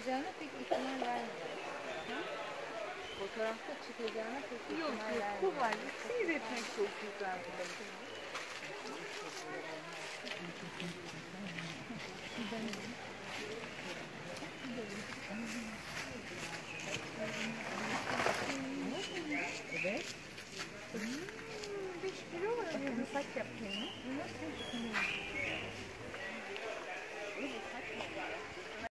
çıkacağına pek ihtimal vermiyor. Fotoğrafta çıkacağına pek ihtimal vermiyor. Yok, kolay. Seyretmek çok güzel. Evet. 5 kilo var. Bir saç yapayım.